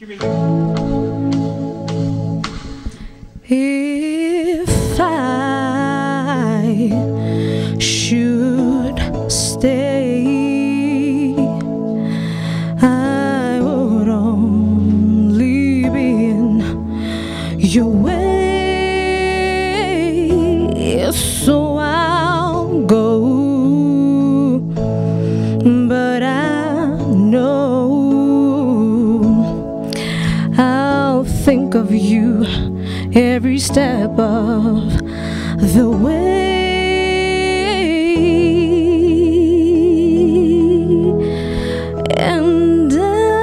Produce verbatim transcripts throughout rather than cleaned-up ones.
If I should stay, I would only be in your way, so I'll go, but I know I'll think of you every step of the way. And I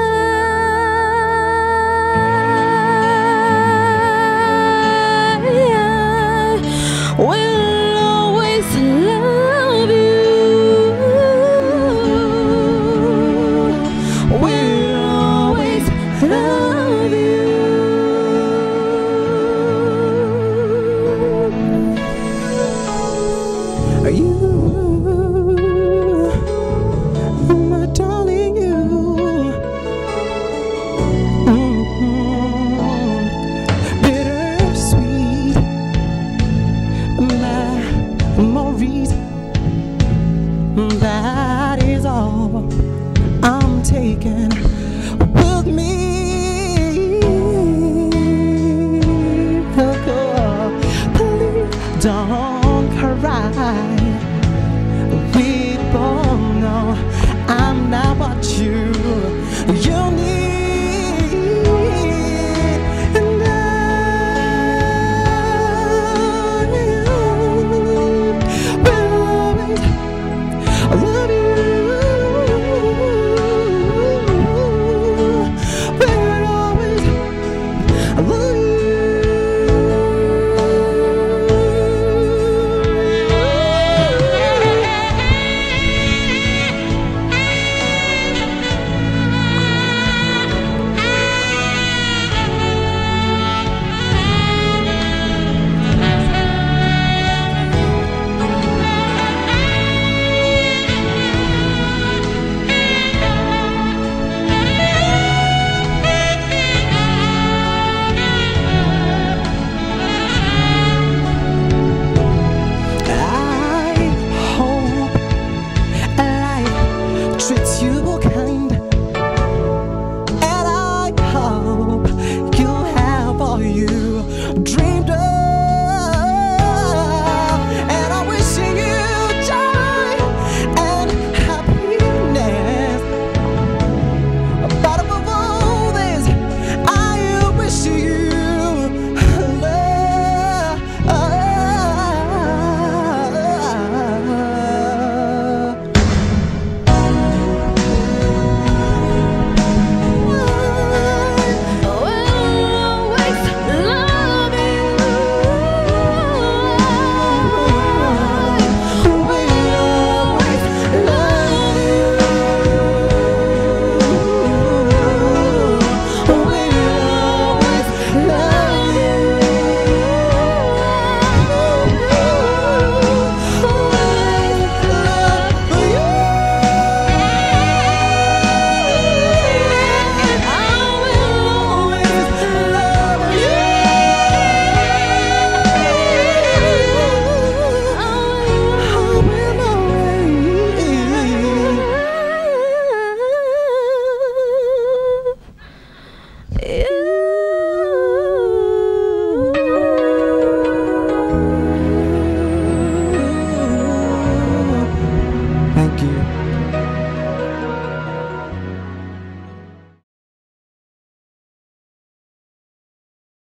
will always love you, will always love you. You, my darling, you. Mm-hmm. Bittersweet memories. That is all I'm taking with me. Oh, please don't cry. We both know I'm not what you you need, and I will always love you, will always love you. Treats you